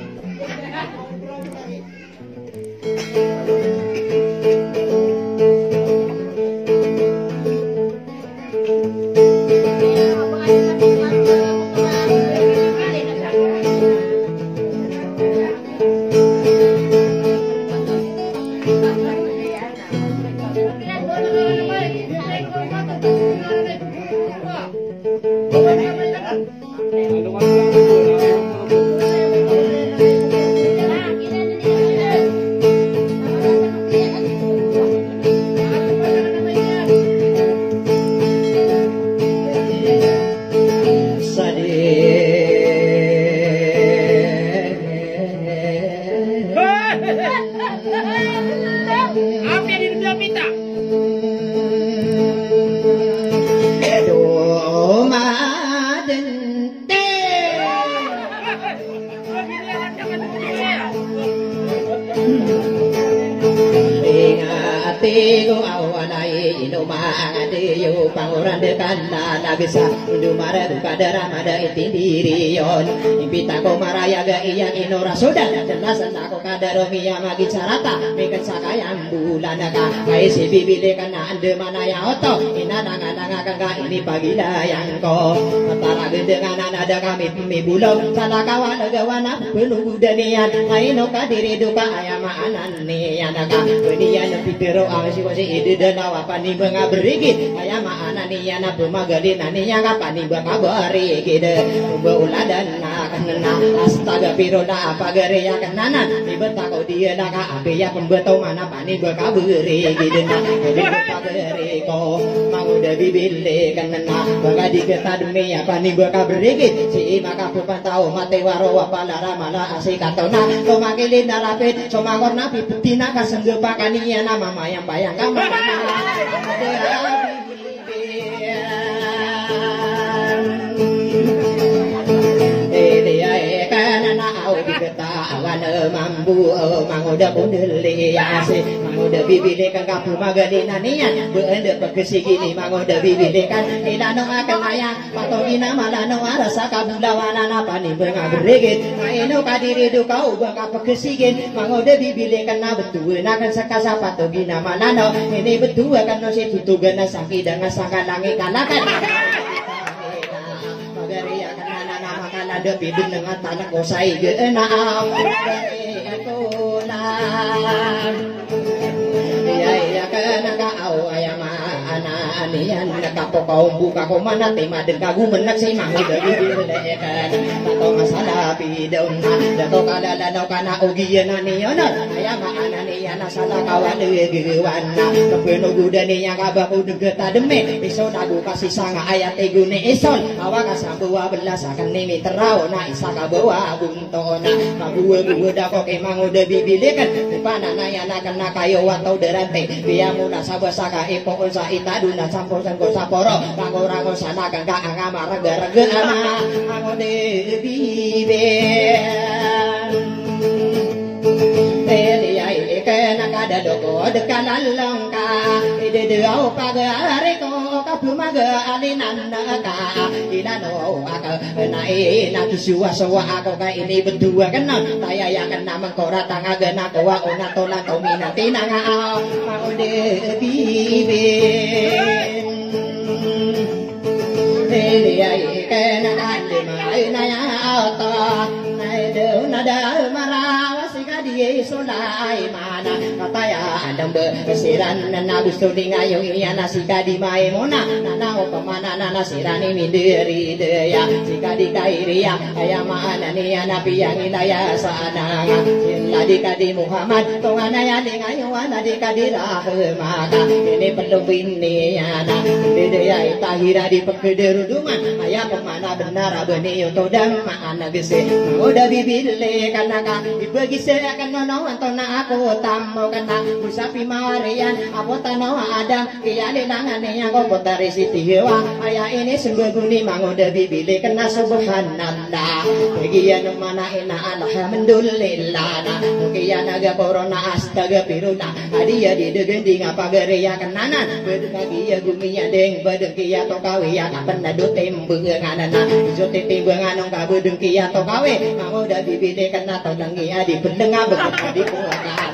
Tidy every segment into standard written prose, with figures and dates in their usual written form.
Bisa Dumara Dukada Ramada Itindirion Impita ko maraya ga iyang inora Sudan jelas ako kada Romia magi carata Mikat sakayang bulan ka Ay si bibili ka na ande manaya oto Inananga kangga ini pagilayan ko Matara gendengan ada kami pemibulong Salah kawan agawana penuh danian Ay no kadiri duka ayama ananian ka Benian pipiro ang si ide dan awapani mengaberigit ayama ananian bumagadin niya kapan iba kabari gede beuladan na kanana astaga piro na pagare ya kananan ibeta ko dia na ka abe ya pembeto mana pani ba kabari gede na kabari ko manguda bibile kanana baga diketa demi ya pani ba kabari gede si maka pepantau mate waro wapalara mala asikatona to makilin narapit so mangorna piputina kasenggepa kaniya nama mayang bayang kamana mambu mangoda bundeli ase mangoda bibile kan kapu magadi nanian beende pekesi gini mangoda bibile kan ilano akan ayang patogina malano arasa kabulawana napani benga beregit maino kadiri du kau baka pekesigin mangoda bibile kan na betul nakan sakasa patogina malano ini betul kan no si tutugana sakidang sakalangi kalakan ada pidun dengan tanah kosai geuna ya kana kau ayam ana anian nakapo kau buka ko mana tema den kagu menak sei mangu dari lekan atau masalah pidun dato kada danau kana ugian aniana ayam ana niana salah kawan gewana kepeno gudane yang kabaku degeta deme iso dagu kasih sanga ayat egune ison awak kasambu 12 akan nimi terau na isa kabawa buntona kagu dako ke mangu de bibilikan panana yana kana kayo atau derante biya muna sabasaka ipo sa itaduna sampor sangko saporo rango sana kangka angama raga ana angone bibe Teliai kena kada doko dekanan lengka ide deau pagare ko kapumaga alinan ka ilano aka nai na kisua sawa ako ka ini berdua kenal taya ya kena mengkora tanga gena kowa ona tola komina tinanga ode bibe Teliai kena ande mai na ya auto nai de nada marawa Sulai mana kataya andam besiran nana gusto ngayo iya nasika di mai mona nana opamana nana sirani minderi deya sika di kairia aya mana ni nabi yang inaya sana cinta di kadi Muhammad tongana ya di ngayo ana di kadi maka ini perlu bini ana deya tahira di pekederuduman aya pemana benar benih todam mana gese udah bibile kanaka dibagi saya kan nono antona aku tamu kena usapi marian apa tano ada kia lenangane yang kau potari siti hewa ayah ini sungguh guni mangoda bibili kena subhanallah bagian mana ina alhamdulillah nah kia naga corona astaga piruna adia di degending apa gereya kenanan bedagi ya gumi deng bedeng kia to kawe ya kapan nado tembenganan jote tembengan ong kabedeng kia to kawe mangoda bibili kena to dengi adi pendengar begitu di puakan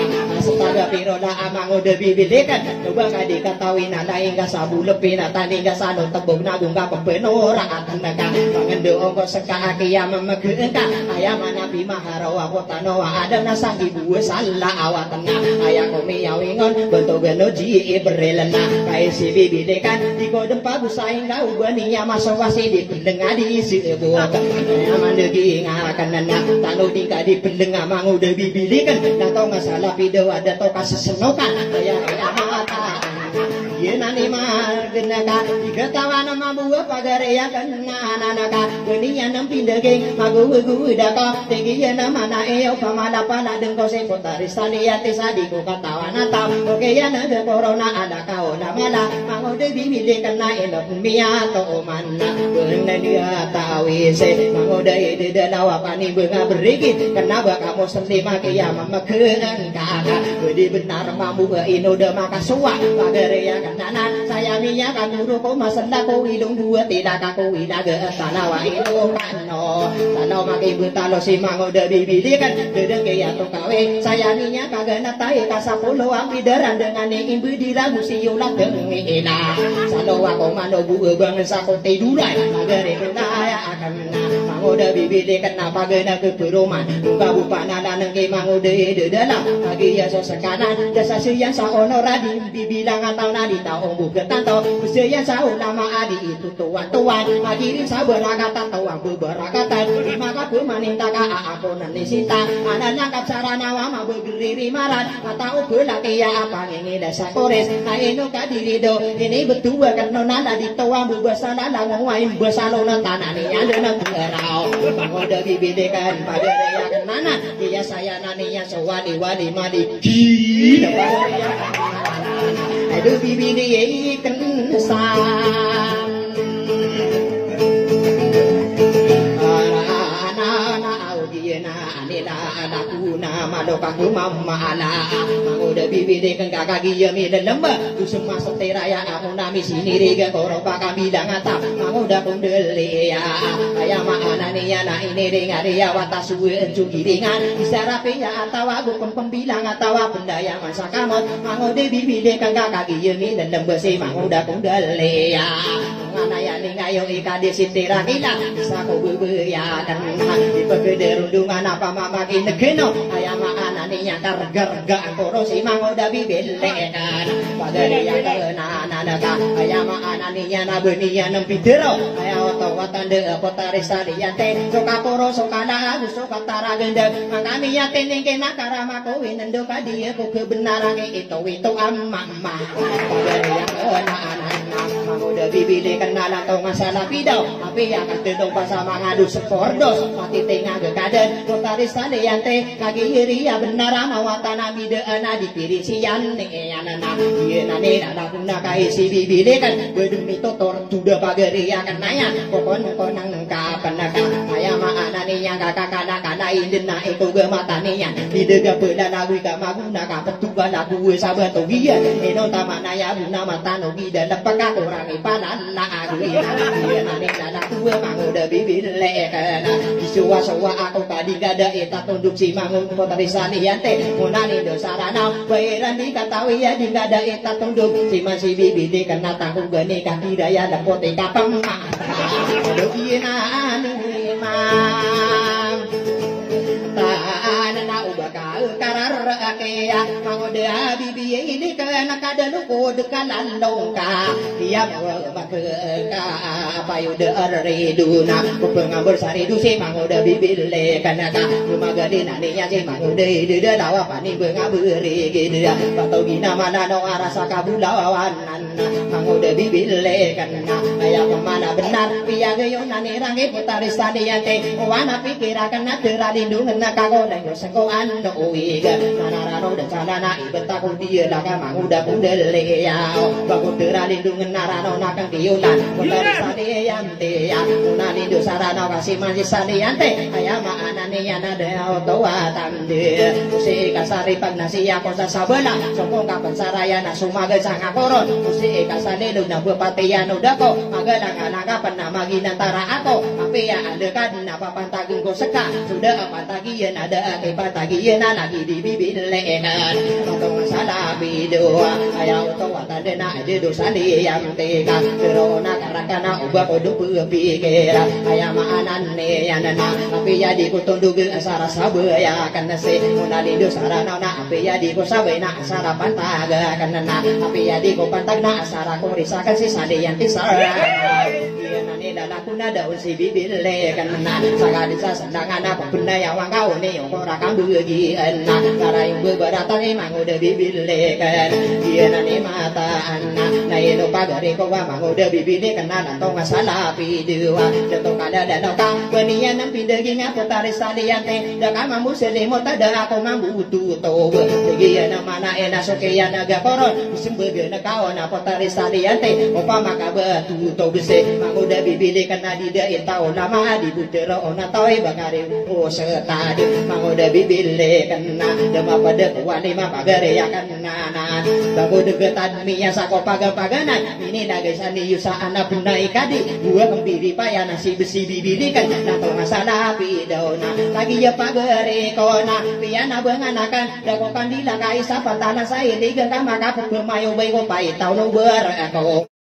astaga piruna mangoda bibili kan coba kadi katawi nada hingga sabu lebih nata hingga sano tebung nagung ka pempenora atanaga mangendo ongko seka kia memegengka ayam nabi maharawa kotanowa ada nasang ibu salah awatana ayam komi yawingon bentuk genoji berelena kai si bibide kan di kodem pagu saing kau baninya masawasi di pendengar di isi buat ayam mandegi ngarakan nana tanu tingka di pendengar manguda bibili kan datang masalah video ada to kasih senokan ayam mata nani mar genaka diketawa nama buah pagare ya kena nanaka geninya nempi daging magu daka tinggi nama na eo pamala pala dengko se potari saliati sadiku katawa nata oke ya naga corona ada kau namala mango de bibile kena elok mia to manna bener dia tawi se mango de dalawa pani benga berigit kenapa kamu sendiri make ya memekeueun kakak bedi benar mambu ino de makasua pagare ya nanan sayanginya kan guru ko masenda ko ilung dua tidak aku ilaga tanawa ilung kano tanaw makibu talo si mangoda bibili kan dedeng kaya to kawe sayanginya kagana tae kasapulo ang bidaran dengan imbu diragu si yulat dengi ina salo ako manobu bang sako tiduran agare kunaya akan mangoda bibili kan napagana ke peruman buka bupana lanang ke mangoda de dalam lagi ya so sekanan jasa siyan sa honora di bibilang atau nadi taong bukan tanto usia sahur nama adi itu tuan-tuan magirin sabarakatan tawang beberakatan maka pemaninta ka aku nani sita anaknya kapsara nawama bergeriri marat mata ubelaki ya apa ngini desa kores nah ino kadirido ini betua kan nonana di tawang bebasana langowain besalona tanani ada nangerau mangoda bibidekan pada ya kenana dia saya naninya sewadi-wadi madi aduh bibini kensan malokaku mama ala mangoda bibide kang kakagi yami lemba tu semua seteraya aku nami sini riga koropa kami dangata mangoda kundeli ya ayam ana niya na ini ringari ya watasu encu giringan isarape ya atawa gukon pembilang atawa pendaya masa kamot mangoda bibide kang kakagi yami lemba si mangoda kundeli ya ngana ya ningayo ikade sitira kila sako bebe ya dan dipegede rundungan apa mama kinegeno ayam ananinya karga-garga koro si mangoda bibelekan pagari yang kena nanaka ayam ananinya nabeniya nempidero ayam otowatan de potari saliyante soka koro soka na agus soka tara gendeng mangkami ya tening kena karamako winendo kadiya ko kebenaran itu amma pagari yang kena anana mangoda bibelekan nalatong masalah pidaw tapi yang katedong pasama ngadu sepordos mati tengah gekaden potari saliyante kagi ya benar mawatan amide ana dipiri siyan ne anana ye nane ada guna kai si bibile kan bedumi totor sudah pagari ya kenaya kokon konang kapan ka ayam anane yang kakak kana indena eko ge matane nya didega peda lagu ka maguna ka petuga lagu sabar to giya eno tamana ya guna matano gida lepaka orang ipanan la agu ye nane dana tuwe mangoda bibile kana disuwa-suwa aku tadi gada eta tunduk si mangun potari saliyante munani dosarana bayaran dikatawi ya dinggada eta tunduk si masih bibide kena tanggung gani kaki daya lepote kapang aduh ina nimam ta'ana na ubaka karar ke mangude bibi ini kana kadalu ko dekalan longka dia makka payude ariduna kupengambur saridu si mangude bibile kana ka lumagadina niya si mangude de dawa pani bengaburi gida patogina manano arasa kabulawanan mangude bibile kana aya kemana benar piagayon nanirangi putari stadiante wana pikirakan natera lindungan nakago dan sengkoan uiga nanarano dan calana ibetaku dia daga manguda kundele ya baku tera lindungan narano nakang diulan putari stadiante ya unalindu sarana kasih masih stadiante ayama anane yana de otowa tande usi kasari pagnasi ako sa sabana sokong kapan saraya na sumaga sa ngakoron usi kasane na bupatian udako magalang-alangapan na maginantara ako tapi ya ada kan napapantagin ko seka sudah patagian ada kay patagian na lagi di bibilengan matong salabi doa ayaw to watade na do saliyam teka pero nakarakana uba ko dupu pikira ayamaanan ne yanana tapi ya di ko tundug asara sabaya kan se unalido sarana na tapi ya di ko sabay na asara pantaga kan na tapi ya di ko pantag na asara ko risakan si saliyan ti sara lalakuna daun si bibile kan na sakali sa sandangan na pagpuna yawang kau ni yung korakang bugian na para yung beberatan ni manguda bibile kan dia na ni mataan na ino pagari ko wa manguda bibile kan na nantong asalapi dua jatong kada danau ka penian ng pindagi nga putari saliante da ka mamusilimo tada ako mambutu to dia na mana ena sokeyan nagakoron simbaga na kao na putari saliante upama ka batu to bise manguda bibili kana di da tao lama di butero ona toy bagari o setadi manguda bibili kana dama pada kuani ma bagare ya kana na bago degetan miya sako pagapaganan ini nagasani yusa ana punai kadi dua kembiri paya nasi besi bibili kan na to masalah pidona lagi ya pagare kona piana benganakan dako kandila kaisa patana sai liga kama ka pemayo bay ko pai tao no ber ako